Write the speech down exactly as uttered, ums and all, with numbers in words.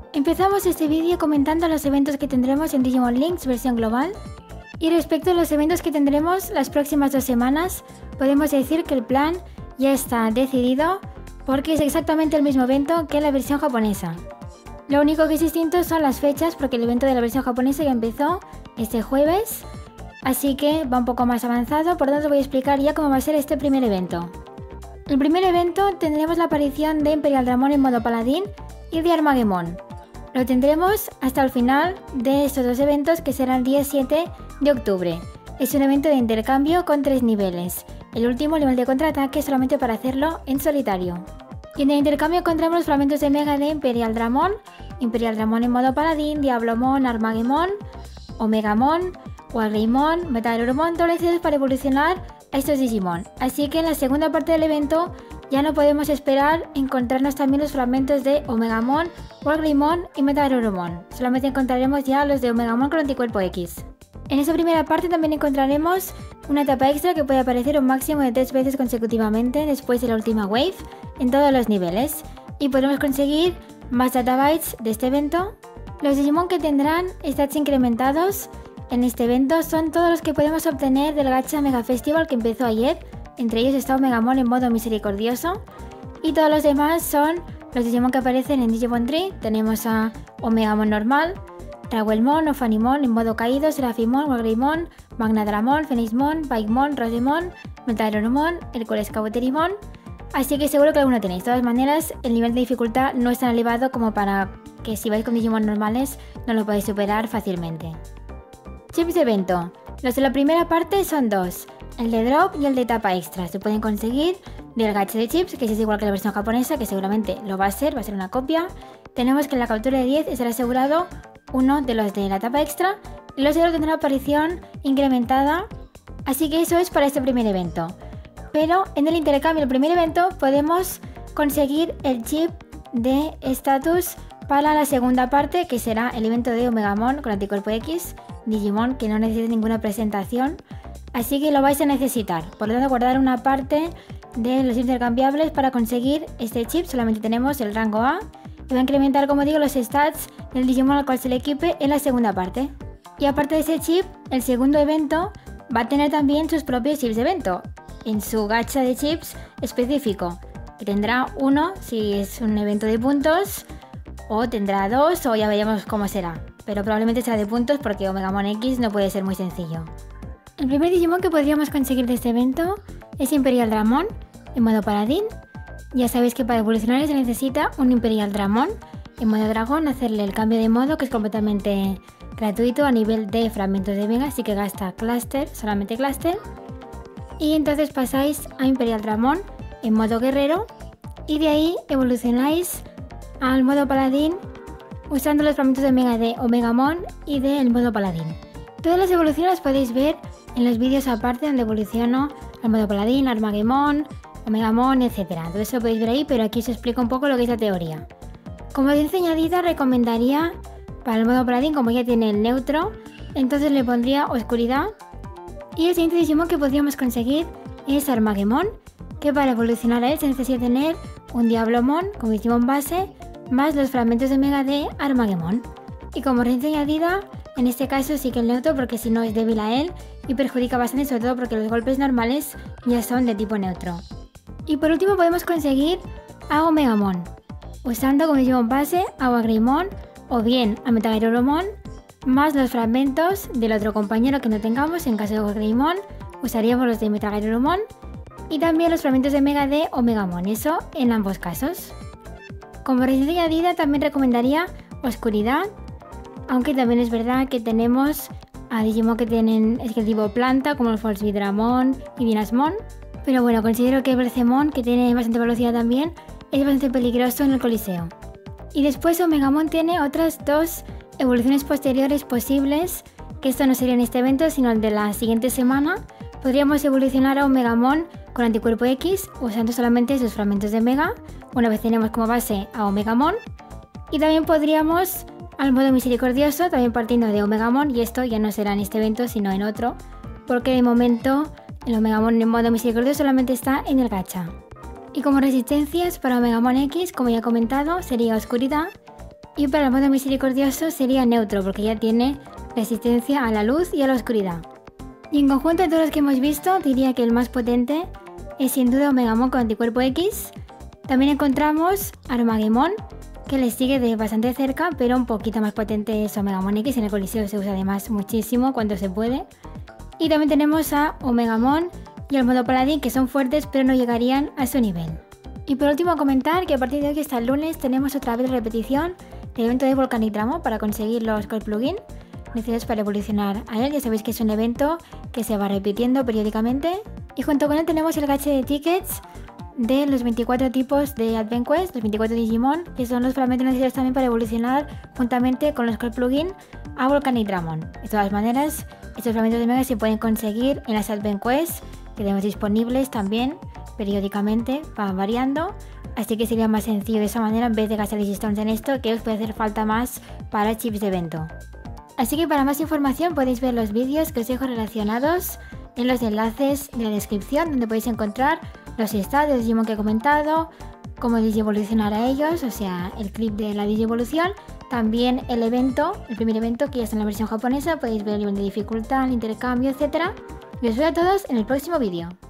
Empezamos este vídeo comentando los eventos que tendremos en Digimon Links versión global. Y respecto a los eventos que tendremos las próximas dos semanas, podemos decir que el plan ya está decidido porque es exactamente el mismo evento que la versión japonesa. Lo único que es distinto son las fechas, porque el evento de la versión japonesa ya empezó este jueves, así que va un poco más avanzado, por lo tanto voy a explicar ya cómo va a ser este primer evento. El primer evento tendremos la aparición de Imperial Dramon en modo paladín y de Armageddon. Lo tendremos hasta el final de estos dos eventos, que será el día siete de octubre. Es un evento de intercambio con tres niveles. El último, nivel de contraataque, solamente para hacerlo en solitario. Y en el intercambio encontramos los fragmentos de Mega de Imperial Dramon, Imperial Dramon en modo paladín, Diablomon, Armageddon, Omegamon, Wargreymon, Metagrodomon, todos necesarios para evolucionar a estos Digimon. Así que en la segunda parte del evento ya no podemos esperar encontrarnos también los fragmentos de Omegamon, Wargreymon y Metagrodomon. Solamente encontraremos ya los de Omegamon con anticuerpo X. En esta primera parte también encontraremos una etapa extra que puede aparecer un máximo de tres veces consecutivamente después de la última wave en todos los niveles, y podremos conseguir más databytes de este evento. Los Digimon que tendrán stats incrementados en este evento son todos los que podemos obtener del Gacha Mega Festival que empezó ayer. Entre ellos está Omegamon en modo misericordioso, y todos los demás son los Digimon que aparecen en Digimon Tree. Tenemos a Omegamon normal, Rawelmon, Ophanimon en modo caído, Seraphimon, Wargreymon, Magnadramon, Phoenixmon, Baikmon, Rosemon, Metagrodomon, Hércules Cauterimon. Así que seguro que alguno tenéis. De todas maneras, el nivel de dificultad no es tan elevado como para que si vais con Digimon normales no lo podéis superar fácilmente. Chips de evento. Los de la primera parte son dos, el de drop y el de etapa extra. Se pueden conseguir del gacha de chips, que es igual que la versión japonesa, que seguramente lo va a ser, va a ser una copia. Tenemos que en la captura de diez estará asegurado uno de los de la etapa extra, y los otros tendrán aparición incrementada. Así que eso es para este primer evento. Pero en el intercambio del primer evento podemos conseguir el chip de estatus para la segunda parte, que será el evento de Omegamon con anticuerpo X, Digimon que no necesita ninguna presentación, así que lo vais a necesitar. Por lo tanto, guardar una parte de los intercambiables para conseguir este chip. Solamente tenemos el rango A y va a incrementar, como digo, los stats del Digimon al cual se le equipe en la segunda parte. Y aparte de ese chip, el segundo evento va a tener también sus propios chips de evento en su gacha de chips específico, que tendrá uno si es un evento de puntos, o tendrá dos, o ya veremos cómo será, pero probablemente sea de puntos porque Omegamon X no puede ser muy sencillo. El primer Digimon que podríamos conseguir de este evento es Imperial Dramon en modo paladín. Ya sabéis que para evolucionar se necesita un Imperial Dramon en modo dragón, hacerle el cambio de modo, que es completamente gratuito a nivel de fragmentos de Mega, así que gasta Cluster, solamente Cluster. Y entonces pasáis a Imperial Dramon en modo guerrero, y de ahí evolucionáis al modo paladín usando los fragmentos de Mega de Omegamon y del modo paladín. Todas las evoluciones las podéis ver en los vídeos aparte donde evoluciono al modo paladín, Armageddon, Omegamon, etcétera. Todo eso lo podéis ver ahí, pero aquí os explico un poco lo que es la teoría. Como ciencia añadida, recomendaría para el modo paladín, como ya tiene el neutro, entonces le pondría oscuridad. Y el siguiente Digimon que podríamos conseguir es Armageddon, que para evolucionar a él se necesita tener un Diablomon como Digimon base, más los fragmentos de Mega de Armageddon. Y como ciencia añadida, en este caso sí que el neutro, porque si no es débil a él y perjudica bastante, sobre todo porque los golpes normales ya son de tipo neutro. Y por último podemos conseguir a Omegamon, usando como Digimon base a Wargreymon o bien a Metagrodomon, más los fragmentos del otro compañero que no tengamos. En caso de Wargreymon usaríamos los de Metagrodomon y también los fragmentos de Mega de Omegamon, eso en ambos casos. Como resistencia añadida también recomendaría oscuridad, aunque también es verdad que tenemos a Digimon que tienen el tipo planta, como el Volsvidramon y Dinasmon, pero bueno, considero que Bercemon, que tiene bastante velocidad también, es bastante peligroso en el Coliseo. Y después Omegamon tiene otras dos evoluciones posteriores posibles, que esto no sería en este evento sino el de la siguiente semana. Podríamos evolucionar a Omegamon con anticuerpo X usando solamente sus fragmentos de Mega, una vez tenemos como base a Omegamon. Y también podríamos al modo misericordioso, también partiendo de Omegamon, y esto ya no será en este evento sino en otro, porque de momento el Omegamon en modo misericordioso solamente está en el gacha. Y como resistencias para Omegamon X, como ya he comentado, sería oscuridad, Y para el modo misericordioso sería neutro, porque ya tiene resistencia a la luz y a la oscuridad. Y en conjunto de todos los que hemos visto, diría que el más potente es sin duda Omegamon con anticuerpo X. También encontramos Armageddon, que le sigue de bastante cerca, pero un poquito más potente es Omegamon X. En el Coliseo se usa además muchísimo cuando se puede. Y también tenemos a Omegamon y el modo Paladín, que son fuertes pero no llegarían a su nivel. Y por último comentar que a partir de hoy hasta el lunes tenemos otra vez repetición del evento de Volcanitramo para conseguir los Core Plugin necesarios para evolucionar a él. Ya sabéis que es un evento que se va repitiendo periódicamente. Y junto con él tenemos el gache de tickets de los veinticuatro tipos de Advent Quest, los veinticuatro Digimon, que son los fragmentos necesarios también para evolucionar juntamente con los Core Plugin a Volcanidramon. De todas maneras, estos fragmentos de Mega se pueden conseguir en las Advent Quest que tenemos disponibles también periódicamente, van variando, así que sería más sencillo de esa manera en vez de gastar Digistones en esto, que os puede hacer falta más para chips de evento. Así que para más información podéis ver los vídeos que os dejo relacionados en los enlaces de la descripción, donde podéis encontrar los estados de Digimon que he comentado, cómo digievolucionar a ellos, o sea, el clip de la digievolución, también el evento, el primer evento que ya está en la versión japonesa, podéis ver el nivel de dificultad, el intercambio, etcétera. Y os veo a todos en el próximo vídeo.